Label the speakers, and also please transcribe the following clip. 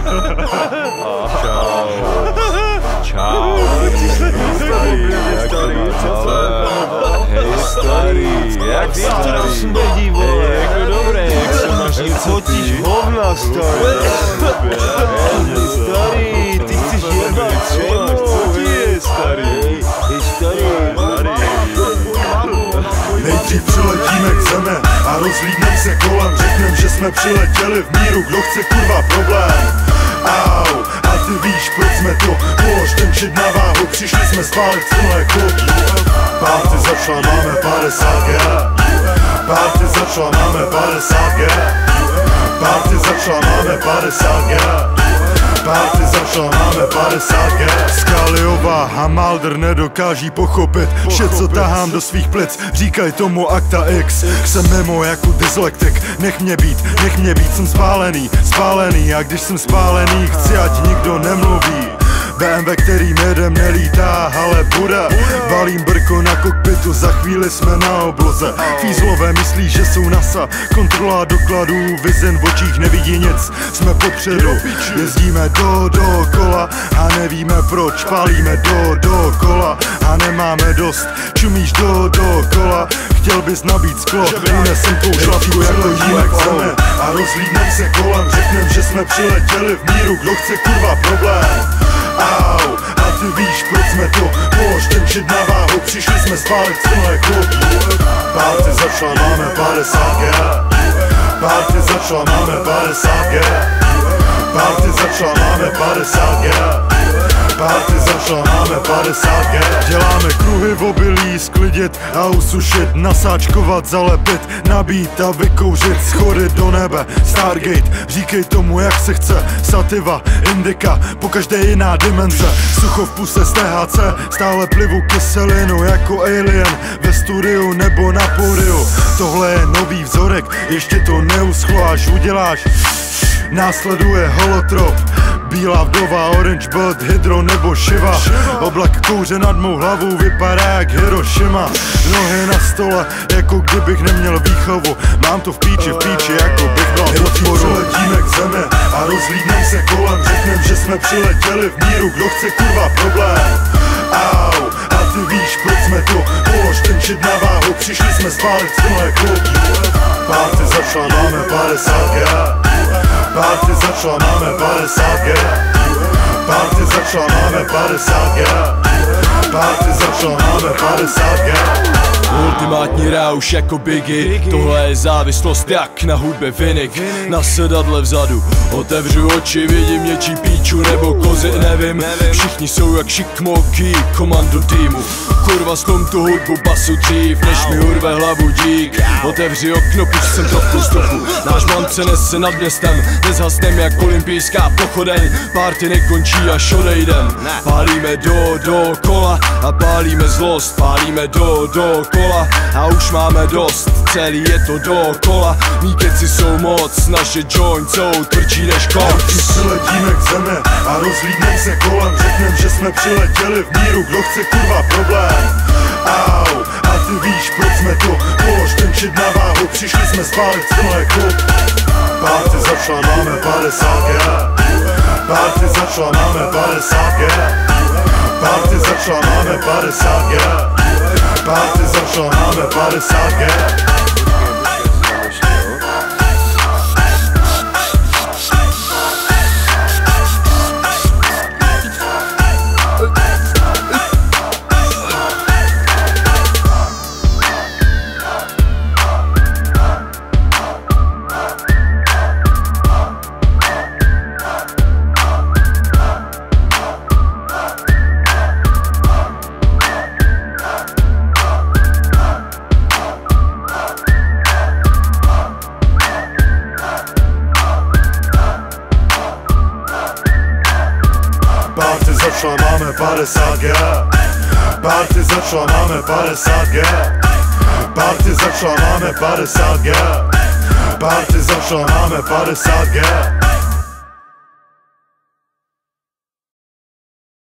Speaker 1: Čau. Čau. Hej starý, jak starý? Jako dobré, jak se máš?
Speaker 2: Fotíš hovna, starý. Starý, ty chceš jednat čemu?
Speaker 1: Co ti je, starý?
Speaker 2: Hej, starý.
Speaker 3: Nejdřív přiletíme k zemi a rozhlídnem se kolem. Řeknem, že jsme přiletěli v míru, kdo chce kurva problém. Au, a ty víš, proč jsme to polož ten šit na váhu. Přišli jsme spálit celé klopí. Party začala, máme 50 G. Party začala, máme 50 G. Party začala, máme 50 G. Party začala, máme 50 G. Skaliová a Malder nedokáží pochopit vše, co tahám do svých plic. Říkaj tomu Akta X. Jsem mimo jako dyslektik. Nech mě být, jsem spálený. A když jsem spálený, chci, ať nikdo nemluví. BMW, kterým jedem, nelítá, ale bude. Valím brko na kokpitu, za chvíli jsme na obloze. Fízlové myslí, že jsou NASA. Kontrola dokladů, vizen v očích nevidí nic. Jsme popředu, jezdíme dokola a nevíme proč. Pálíme dokola a nemáme dost. Čumíš dokola, chtěl bys nabít sklo. Unesem tou žlavku jako jímek zeme a rozhlídnem se kolem. Řeknem, že jsme přiletěli v míru, kdo chce kurva problém. Au, a ty víš, proč jsme to polož ten šit na váhu. Přišli jsme spálit celé klopí. Party začala, máme 50 G. Party začala, máme 50 G. Party začala, máme 50 G. Party začala, máme 50 G. Děláme kruhy v obilí, sklidit a usušit, nasáčkovat, zalepit, nabít a vykouřit, schody do nebe, Stargate, říkej tomu jak se chce, sativa, indika, pokaždé jiná dimenze, sucho v puse z THC, stále plivu kyselinu jako alien, ve studiu nebo na pódiu, tohle je nový vzorek, ještě to neuschlo, až uděláš, následuje holotrop. Bílá vdova, orange blood, hydro nebo šiva. Oblak kouře nad mou hlavou vypadá jak Hiroshima. Nohy na stole, jako kdybych neměl výchovu. Mám to v píči, jako bych bral podporu. Letíme k zemi a rozhlídnem se kolem. Řeknem, že jsme přiletěli v míru, kdo chce kurva problém. Au, a ty víš, proč jsme to polož ten šit na váhu. Přišli jsme spálit celé klopí. Party začala, máme 50 G. Party začala, máme 50 G. Party začala, máme 50 G. Party začala, máme 50 G.
Speaker 4: Ultimátní rauš jako Biggie. Tohle je závislost jak na hudbě Vinik. Na sedadle vzadu otevřu oči, vidím něčí píču nebo kozy, nevím. Všichni jsou jak šikmoky, komando týmu. Kurva slom tu hudbu basu dřív, než mi urve hlavu dík. Otevři okno, pušť sem trochu vzduchu. Náš mance nese nad městem, nezhasnem jak olympijská pochodeň. Party nekončí až odejdem. Pálíme dokola a pálíme zlost. Pálíme dokola a už máme dost. Celý je to dokola, mý keci jsou moc. Naše joint jsou tvrdší než koc.
Speaker 3: Přiletíme k zemi a rozhlídnem se kolem. Řeknem, že jsme přiletěli v míru, kdo chce kurva problém. Au, a ty víš, proč jsme to polož ten šit na váhu. Přišli jsme spálit celé klopí. Party začala, máme 50 G. Party začala, máme 50 G. Party začala, máme 50 G. Party začala, máme 50 G. Party začala, máme 50 G. Party začala, máme 50 G. Party začala, máme 50 G. Party začala, máme 50 G.